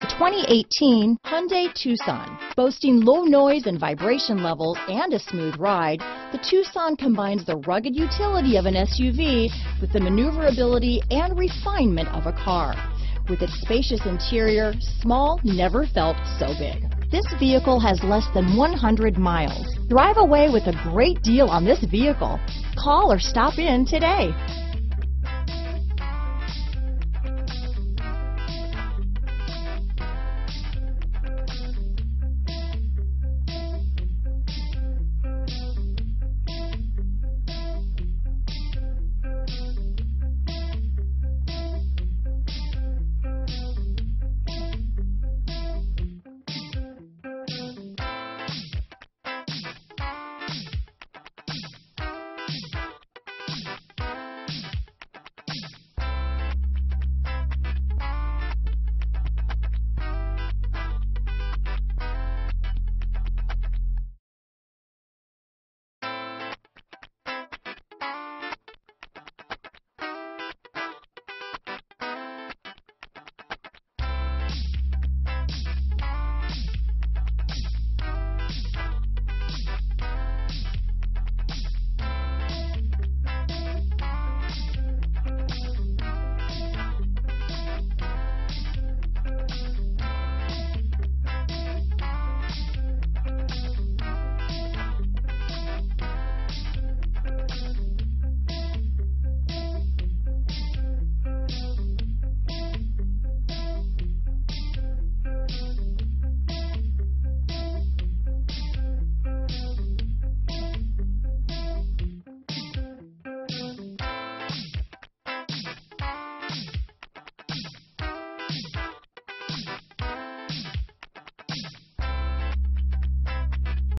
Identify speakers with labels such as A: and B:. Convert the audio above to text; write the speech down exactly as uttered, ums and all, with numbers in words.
A: twenty eighteen Hyundai Tucson. Boasting low noise and vibration levels and a smooth ride, the Tucson combines the rugged utility of an S U V with the maneuverability and refinement of a car. With its spacious interior, small never felt so big. This vehicle has less than one hundred miles. Drive away with a great deal on this vehicle. Call or stop in today.